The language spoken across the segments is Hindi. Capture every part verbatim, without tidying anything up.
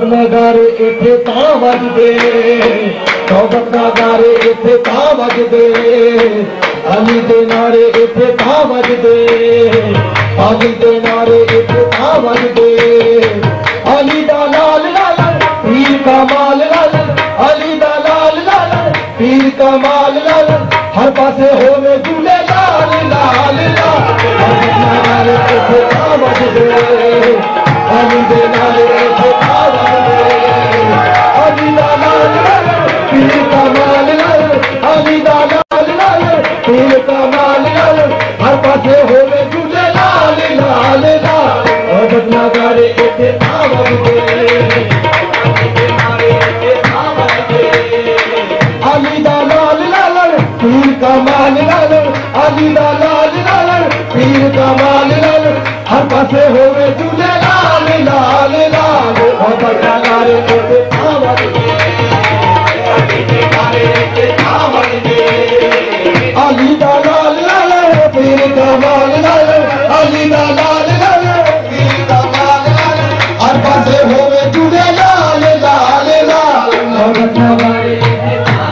नगारे इथे तां वजदे तौबत नगारे इथे तां वजदे अली दे नारे इथे तां वजदे पागल दे नारे इथे तां वजदे अली दा लाल लाल पीर का माल लाल अली दा लाल लाल पीर का माल लाल हर पासे होवे झूले लाल लाल लाल इथे तां वजदे अली दे नारे इथे तां वजदे अली दा लाल लाल पीर का माल लाल अली दा लाल लाल पीर का माल लाल हर पासे होवे झूले लाल लाल लाल तौबत नगारे इथे तां वजदे अली दा लाल लाल पीर का माल लाल अली दा लाल लाल पीर का माल लाल हर पासे होवे झूले लाल लाल लाल तौबत नगारे इथे तां वजदे अली दा लाल लाल पीर का माल लाल अली दा लाल लाल पीर का माल लाल हर पासे होवे झूले लाल लाल लाल तौबत नगारे इथे तां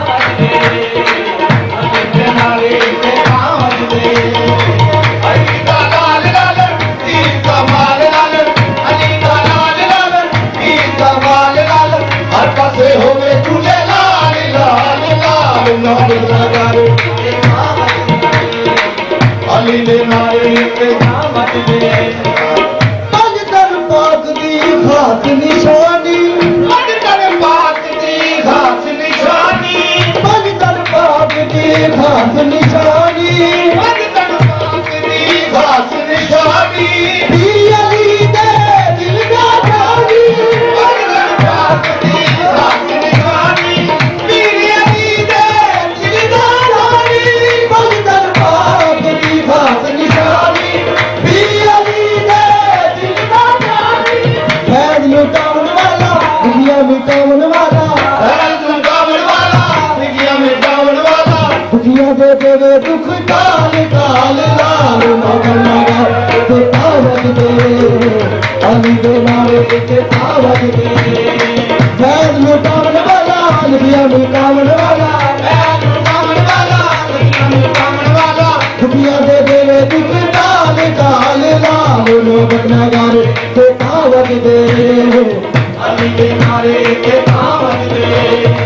वजदे अली दा लाल लाल पीर का माल लाल अली दा लाल लाल पीर का माल लाल हर पासे होवे झूले लाल लाल लाल तौबत नगारे इथे तां वजदे अली दे नारे इथे तां वजदे पंज दर पाक दी खास निशानी पंज दर पाक दी खास निशानी पंज दर पाक दी खास निशानी पंज दर पाक दी खास निशानी पीर अली दे दिल दा जानी पंज दर पाक दी खास निशानी पीर अली दे दिल दा जानी पंज दर पाक दी खास निशानी पीर अली दे दिल दा जानी फैज लुटावन वाला दुनिया मिटावन वाला फैज लुटावन वाला दुनिया मिटावन वाला दुनिया दे देवे दुख टाल टाल लाल मगन मगर इथे तां वजदे अली दे नारे इथे तां वजदे फैज लुटावन वाला दुनिया मिटावन वाला फैज लुटावन वाला दुनिया मिटावन वाला दुनिया दे देवे दुख टाल टाल लाल मगन मगर इथे तां वजदे अली दे नारे इथे तां वजदे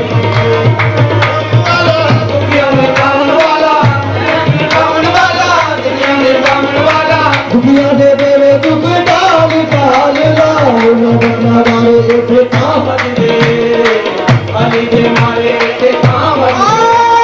दुनिया दे देवे दुख डाल डाल लाल तौबत नगारे इथे तां वजदे अली दे नारे इथे तां वजदे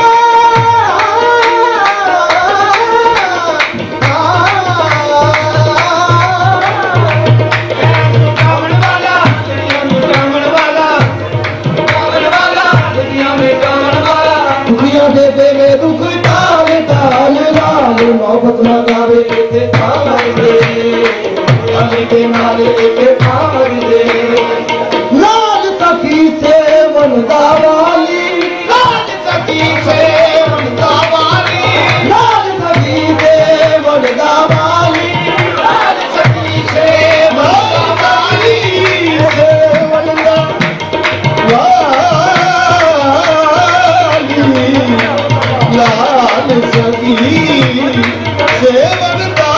दुनिया दे देवे दुख डाल डाल लाल तौबत नगारे इथे तां वजदे अली दे नारे इथे तां वजदे लाल सखी से वनदा वाली लाल सखी से वनदा वाली लाल सखी से वनदा वाली लाल सखी से वनदा वाली से वनदा लाल सखी से वनदा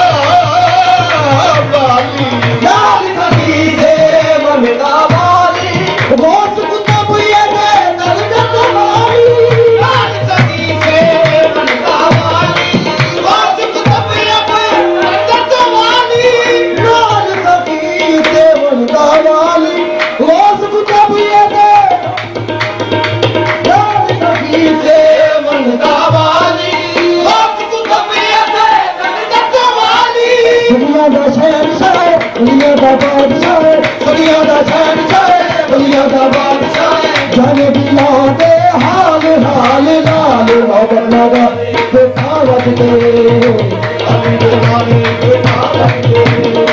वाली लाल सखी से वनदा वाली रोज कुतब ये दर्द वाली लाल सखी से वनदा वाली रोज कुतब ये दर्द वाली लाल सखी से वनदा वाली रोज कुतब ये लाल सखी से वनदा वाली रोज कुतब ये दर्द वाली दुनिया दा शहंशाह दुनिया दा बादशाह दुनिया दा शहंशाह दुनिया दा बादशाह जाने बिना दे हाल हाल लाल तौबत नगारे इथे तां वजदे अली दे नारे इथे तां वजदे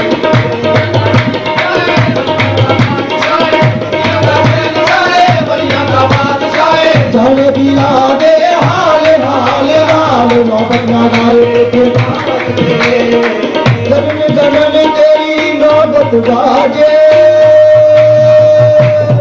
जाने बिना दे हाल हाल लाल तौबत नगारे इथे तां वजदे जन्म जन्म तेरी नौबत बाजे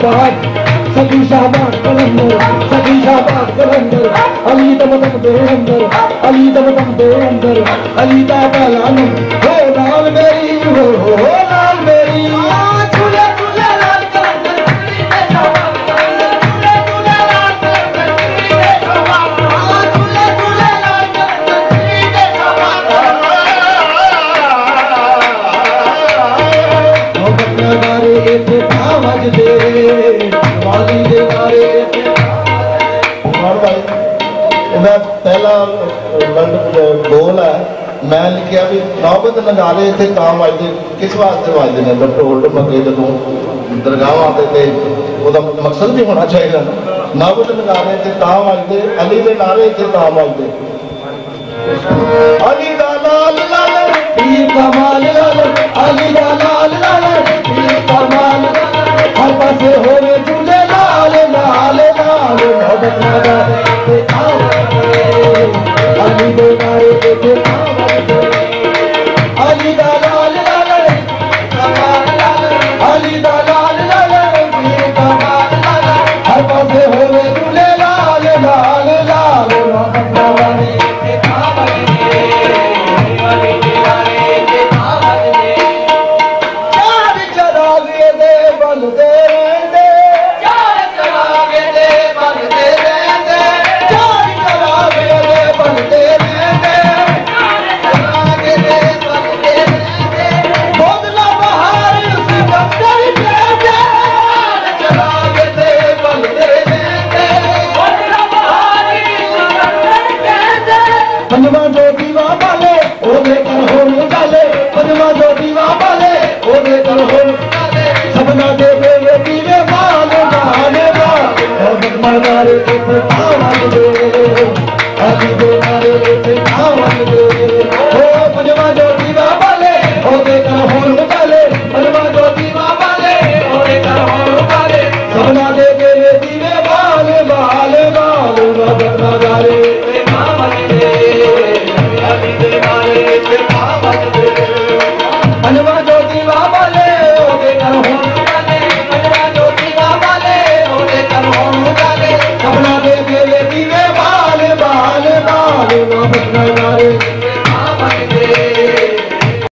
शाहबाद सखी शाहबाद कलंदर सखी शाहबाद कलंदर अली दम दम दे अंदर अली दम दम दे अंदर अली दा पहलवान हो लाल मेरी हो हो लाल मेरी झूले झूले लाल कलंदर झूले शाहबाद कलंदर झूले झूले लाल कलंदर झूले शाहबाद झूले झूले लाल कलंदर झूले शाहबाद ओ बन्ना गारे इत्थे आवाज दे वाली दे गारे इत्थे और भाई मैं पहला बोल है मैं लिखा भी नौबत नज़ारे इतने काम बजते किस वास्ते बजते हैं जब ढोल ढमके जो दरगाह आते तो मकसद भी होना चाहिए नौबत नज़ारे इतने काम बजते अली के नारे इतने काम बजते अली दा लाल लाल पीर दा माल लाल अली दा लाल लाल पीर दा माल हर पासे होवे झूले लाल लाल लाल नौबत नज़ारे इतने काम अली दे नारे इतने अली दा लाल लाल कमाल लाल अली दा लाल लाल पीर दा माल लाल हर पासे होवे झूले लाल लाल लाल नौबत नज़ारे इतने काम अली दे नारे इतने काम चार चरागे दे बलदे रहंदे चार चरागे दे बलदे रहंदे चार चरागे दे बलदे रहंदे पंजवा जो दीवा बाले ओदे कर होन चाले पंजवा जो दीवा बाले ओदे कर होन चाले सबना दे बेले दीवे बाल बाल बाल नौबत नज़ारे इतने आवाज दे अली दे नारे इतने आवाज दे ओ पंजवा जो दीवा बाले ओदे कर होन चाले पंजवा जो दीवा बाले ओदे कर होन चाले सबना दे बेले दीवे बाल बाल बाल नौबत नज़ारे इतने आवाज दे पंजवा जो दीवा बाले ओदे कर होन चाले पंजवा जो दीवा बाले ओदे कर होन चाले सबना दे बेले दीवे बाल बाल बाल नौबत नज़ारे